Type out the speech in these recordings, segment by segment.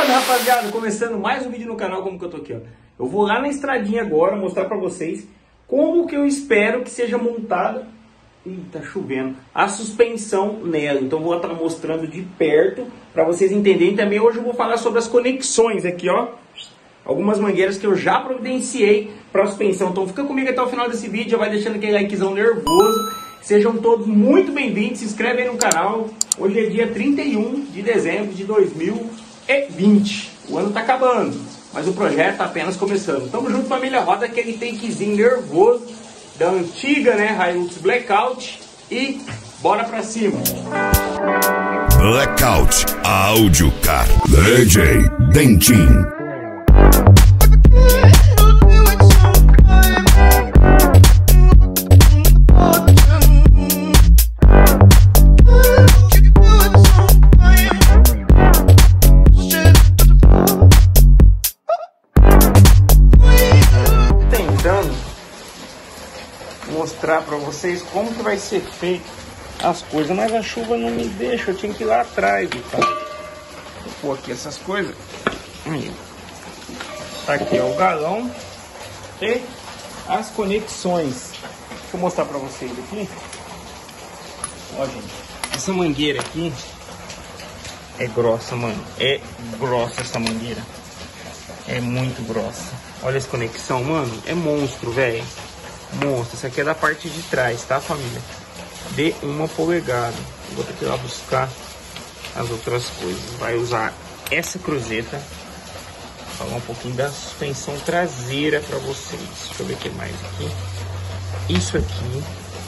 Salve, rapaziada, começando mais um vídeo no canal. Como que eu tô aqui, ó. Eu vou lá na estradinha agora mostrar pra vocês como que eu espero que seja montada. Ih, tá chovendo. A suspensão nela. Então vou estar mostrando de perto pra vocês entenderem. Também hoje eu vou falar sobre as conexões aqui, ó. Algumas mangueiras que eu já providenciei pra suspensão. Então fica comigo até o final desse vídeo. Já vai deixando aquele likezão nervoso. Sejam todos muito bem-vindos. Se inscreve aí no canal. Hoje é dia 31 de dezembro de 2020. O ano tá acabando, mas o projeto tá apenas começando. Tamo junto, família. Roda aquele takezinho nervoso da antiga, né, Hilux Blackout. E bora pra cima. Blackout Audio Car DJ Dentinho. Mostrar pra vocês como que vai ser feito as coisas, mas a chuva não me deixa, eu tinha que ir lá atrás e tal. Vou pôr aqui essas coisas. Tá aqui, ó, o galão e as conexões. Deixa eu mostrar pra vocês aqui. Ó, gente, essa mangueira aqui é grossa, mano. É grossa essa mangueira. É muito grossa. Olha essa conexão, mano. É monstro, velho. Monstro. Essa aqui é da parte de trás, tá, família? De 1 polegada. Vou ter que ir lá buscar as outras coisas. Vai usar essa cruzeta. Vou falar um pouquinho da suspensão traseira pra vocês. Deixa eu ver o que mais aqui. Isso aqui.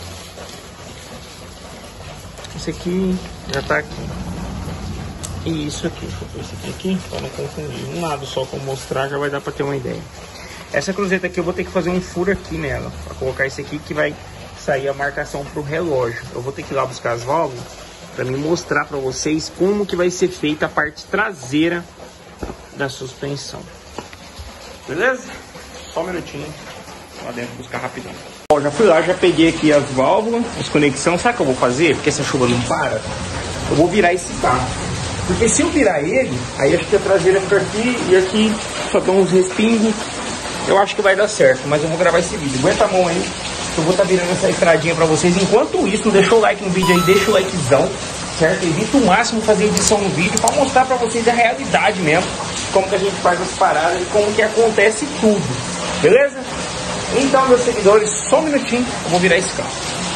Esse aqui já tá aqui. E isso aqui. Deixa eu pôr esse aqui pra não confundir. Um lado só pra mostrar já vai dar pra ter uma ideia. Essa cruzeta aqui eu vou ter que fazer um furo aqui nela, para colocar esse aqui que vai sair a marcação pro relógio. Eu vou ter que ir lá buscar as válvulas para me mostrar para vocês como que vai ser feita a parte traseira da suspensão. Beleza? Só um minutinho, lá dentro buscar rapidão. Ó, já fui lá, já peguei aqui as válvulas, as conexões. Sabe o que eu vou fazer? Porque essa chuva não para. Eu vou virar esse carro. Porque se eu virar ele, aí acho que a traseira fica aqui e aqui só dá uns respingos. Eu acho que vai dar certo, mas eu vou gravar esse vídeo. Aguenta a mão aí, que eu vou estar virando essa estradinha pra vocês. Enquanto isso, deixa o like no vídeo aí, deixa o likezão, certo? Evita o máximo fazer edição no vídeo pra mostrar pra vocês a realidade mesmo. Como que a gente faz as paradas e como que acontece tudo. Beleza? Então, meus seguidores, só um minutinho, eu vou virar esse carro.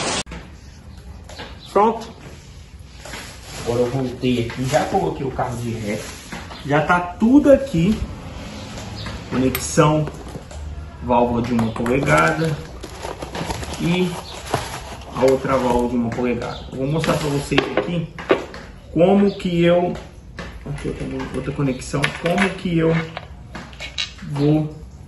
Pronto. Agora eu voltei aqui, já coloquei o carro de ré. Já tá tudo aqui. Conexão. Válvula de 1 polegada e a outra válvula de 1 polegada. Eu vou mostrar para vocês aqui como que eu, aqui eu tenho outra conexão, como que eu vou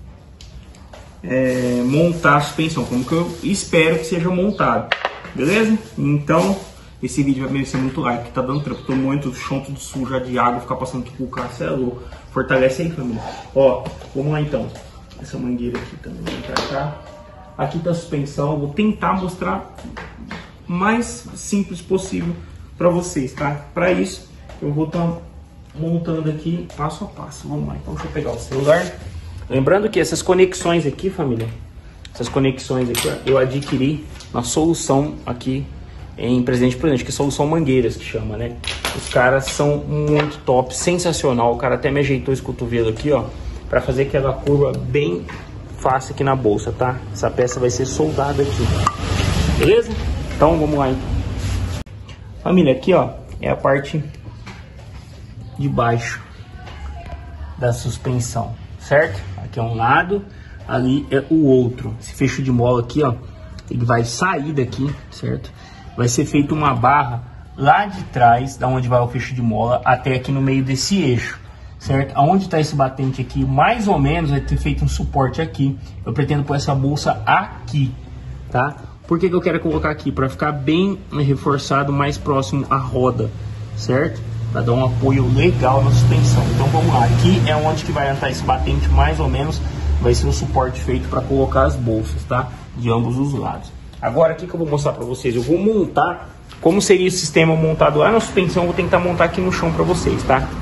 montar a suspensão, como que eu espero que seja montado, beleza? Então esse vídeo vai merecer muito like, tá dando trampo, tô muito chão tudo sujo já de água, ficar passando tudo com o carro, cê é louco. Fortalece aí, família. Ó, vamos lá então. Essa mangueira aqui também vem pra cá. Aqui tá a suspensão. Vou tentar mostrar o mais simples possível para vocês, tá? Para isso, eu vou estar montando aqui passo a passo. Vamos lá, então deixa eu pegar o celular. Lembrando que essas conexões aqui, família, essas conexões aqui, ó, eu adquiri uma solução aqui em Presidente Prudente, que é solução Mangueiras que chama, né? Os caras são muito top, sensacional. O cara até me ajeitou esse cotovelo aqui, ó, para fazer aquela curva bem fácil aqui na bolsa, tá? Essa peça vai ser soldada aqui, beleza? Então vamos lá, então. Família, aqui, ó, é a parte de baixo da suspensão, certo? Aqui é um lado, ali é o outro. Esse fecho de mola aqui, ó, ele vai sair daqui, certo? Vai ser feita uma barra lá de trás, da onde vai o fecho de mola, até aqui no meio desse eixo. Certo? Aonde está esse batente aqui, mais ou menos, vai ter feito um suporte aqui. Eu pretendo pôr essa bolsa aqui, tá? Por que que eu quero colocar aqui? Para ficar bem reforçado, mais próximo à roda, certo? Para dar um apoio legal na suspensão. Então vamos lá, aqui é onde que vai entrar esse batente, mais ou menos, vai ser o suporte feito para colocar as bolsas, tá? De ambos os lados. Agora, o que eu vou mostrar para vocês? Eu vou montar como seria o sistema montado lá na suspensão. Eu vou tentar montar aqui no chão para vocês, tá? Então,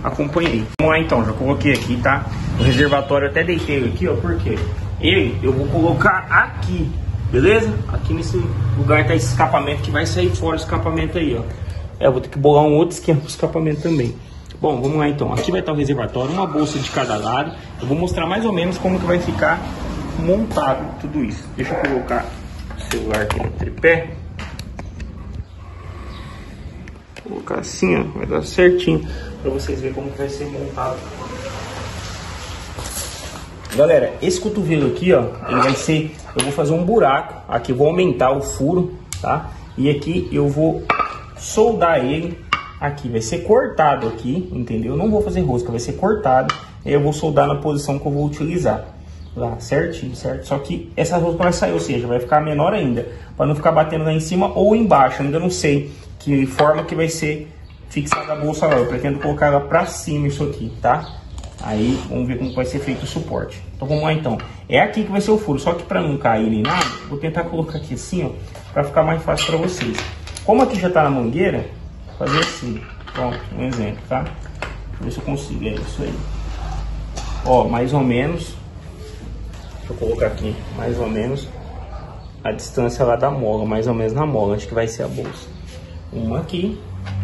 acompanhei. Vamos lá então, já coloquei aqui, tá? O reservatório eu até deitei ele aqui, ó, porque ele eu vou colocar aqui, beleza? Aqui nesse lugar tá esse escapamento que vai sair fora o escapamento aí, ó. Eu vou ter que bolar um outro esquema pro escapamento também. Bom, vamos lá então. Aqui vai estar o reservatório, uma bolsa de cada lado. Eu vou mostrar mais ou menos como que vai ficar montado tudo isso. Deixa eu colocar o celular aqui no tripé. Vou colocar assim, ó, vai dar certinho para vocês verem como que vai ser montado. Galera, esse cotovelo aqui, ó, ele vai ser, eu vou fazer um buraco, aqui eu vou aumentar o furo, tá? E aqui eu vou soldar ele, aqui vai ser cortado aqui, entendeu? Eu não vou fazer rosca, vai ser cortado, e eu vou soldar na posição que eu vou utilizar. Lá, certinho, certo? Só que essa rosca vai sair, ou seja, vai ficar menor ainda, para não ficar batendo lá em cima ou embaixo. Eu ainda não sei que forma que vai ser fixada a bolsa lá. Eu pretendo colocar ela para cima isso aqui, tá? Aí vamos ver como vai ser feito o suporte. Então vamos lá então. É aqui que vai ser o furo, só que para não cair nem nada, vou tentar colocar aqui assim, ó, para ficar mais fácil para vocês. Como aqui já tá na mangueira, vou fazer assim. Pronto, um exemplo, tá? Deixa eu ver se eu consigo. É isso aí. Ó, mais ou menos. Deixa eu colocar aqui, mais ou menos a distância lá da mola, mais ou menos na mola, acho que vai ser a bolsa. Uma aqui.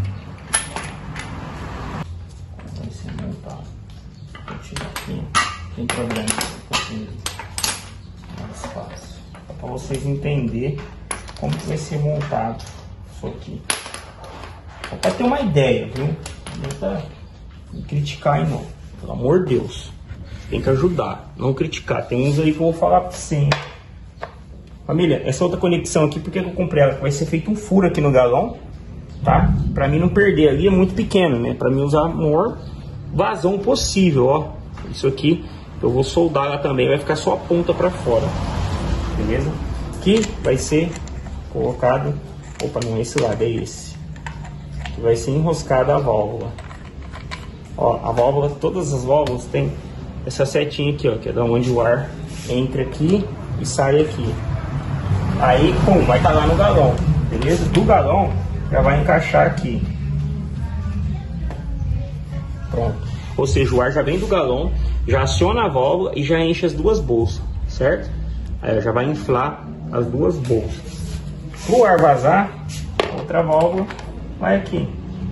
Vai ser montado. Vou tirar aqui, não tem problema, um pouquinho mais fácil. Para vocês entenderem como que vai ser montado isso aqui. Só para ter uma ideia, viu? Não tenta me criticar aí não, pelo amor de Deus. Tem que ajudar, não criticar. Tem uns aí que eu vou falar pra você. Família, essa outra conexão aqui, porque eu comprei ela? Vai ser feito um furo aqui no galão, tá? Pra mim não perder ali, é muito pequeno, né? Pra mim usar o maior vazão possível, ó. Isso aqui, eu vou soldar ela também, vai ficar só a ponta pra fora. Beleza? Aqui vai ser colocado... Opa, não é esse lado, é esse. Aqui vai ser enroscada a válvula. Ó, a válvula, todas as válvulas tem... essa setinha aqui, ó, que é da onde o ar entra aqui e sai aqui. Aí, pum, vai estar lá no galão, beleza? Do galão, já vai encaixar aqui. Pronto. Ou seja, o ar já vem do galão, já aciona a válvula e já enche as duas bolsas, certo? Aí já vai inflar as duas bolsas. Pro ar vazar, outra válvula vai aqui.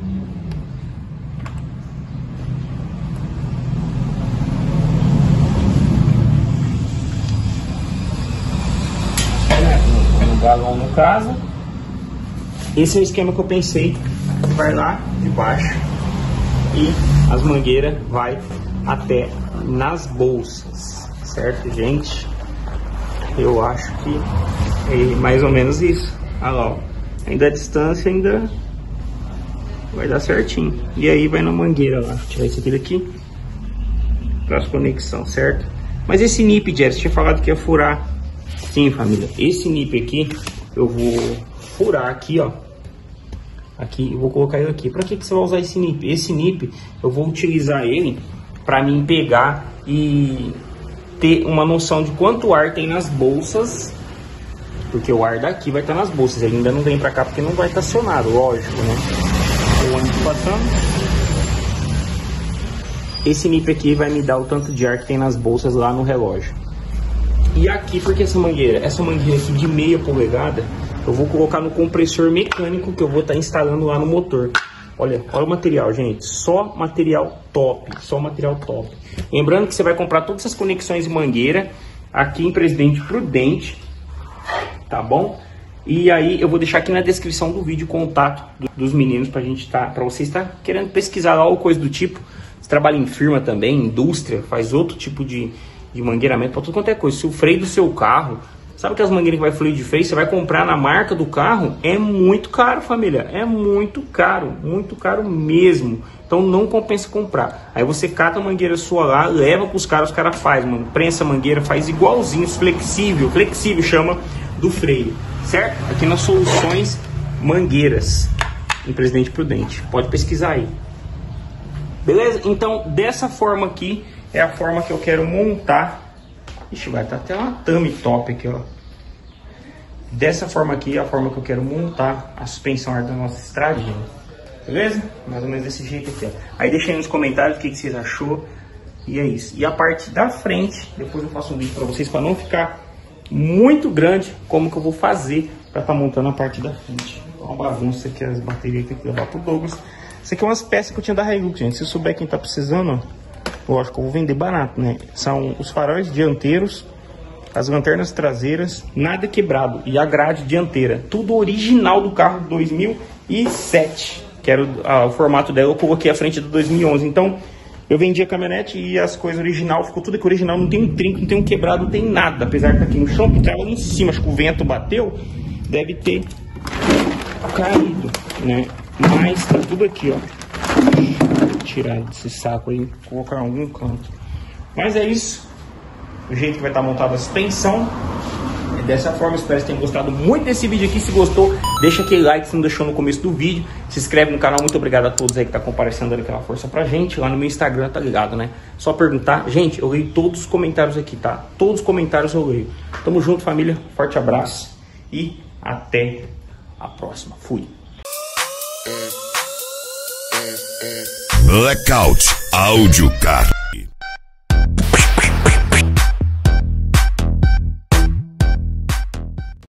Galão no caso. Esse é o esquema que eu pensei. Vai lá de baixo e as mangueiras vai até nas bolsas, certo, gente? Eu acho que é mais ou menos isso. Olha lá, ó. Ainda a distância ainda vai dar certinho. E aí vai na mangueira lá. Vou tirar esse aqui daqui para as conexões, certo? Mas esse nip, Jess, tinha falado que ia furar. Sim, família, esse nip aqui eu vou furar aqui, ó. Aqui, eu vou colocar ele aqui. Para que você vai usar esse nip? Esse nip eu vou utilizar ele para mim pegar e ter uma noção de quanto ar tem nas bolsas, porque o ar daqui vai estar nas bolsas. Ele ainda não vem para cá porque não vai estar acionado, lógico, né? O ônibus passando. Esse nip aqui vai me dar o tanto de ar que tem nas bolsas lá no relógio. E aqui, porque essa mangueira aqui de meia polegada, eu vou colocar no compressor mecânico que eu vou estar instalando lá no motor. Olha o material, gente, só material top, só material top. Lembrando que você vai comprar todas essas conexões de mangueira aqui em Presidente Prudente, tá bom? E aí eu vou deixar aqui na descrição do vídeo o contato dos meninos pra gente para você estar querendo pesquisar lá ou coisa do tipo. Você trabalha em firma também, indústria, faz outro tipo de mangueiramento para tudo quanto é coisa. Se o freio do seu carro, sabe que as mangueiras que vai fluir de freio, você vai comprar na marca do carro, é muito caro, família, é muito caro mesmo. Então não compensa comprar. Aí você cata a mangueira sua lá, leva para os caras fazem, mano, prensa a mangueira, faz igualzinho, flexível chama do freio, certo? Aqui nas Soluções Mangueiras, em Presidente Prudente, pode pesquisar aí. Beleza? Então dessa forma aqui é a forma que eu quero montar. Ixi, vai estar até uma thumb top aqui, ó. Dessa forma aqui é a forma que eu quero montar a suspensão ar da nossa estradinha. beleza? Mais ou menos desse jeito aqui, ó. Aí deixa aí nos comentários o que vocês achou. E é isso. E a parte da frente, depois eu faço um vídeo pra vocês, pra não ficar muito grande, como que eu vou fazer pra tá montando a parte da frente. Uma bagunça aqui, as baterias que eu tenho que levar pro Douglas. Isso aqui é umas peças que eu tinha da Hilux, gente. Se eu souber quem tá precisando, ó, lógico que eu vou vender barato, né? São os faróis dianteiros, as lanternas traseiras, nada quebrado. E a grade dianteira. Tudo original do carro 2007. Que era o formato dela, eu coloquei a frente do 2011. Então, eu vendi a caminhonete e as coisas original, ficou tudo aqui original. Não tem um trinco, não tem um quebrado, não tem nada. Apesar de estar aqui no chão, porque tava lá em cima. Acho que o vento bateu, deve ter caído, né? Mas tá tudo aqui, ó. Vou tirar desse saco aí, colocar em algum canto. Mas é isso. O jeito que vai estar montada a suspensão é dessa forma. Espero que vocês tenham gostado muito desse vídeo aqui. Se gostou, deixa aquele like se não deixou no começo do vídeo. Se inscreve no canal. Muito obrigado a todos aí que tá comparecendo, dando aquela força pra gente. Lá no meu Instagram, tá ligado, né? Só perguntar. Gente, eu leio todos os comentários aqui, tá? Todos os comentários eu leio. Tamo junto, família. Forte abraço e até a próxima. Fui. Blackout Áudio Car.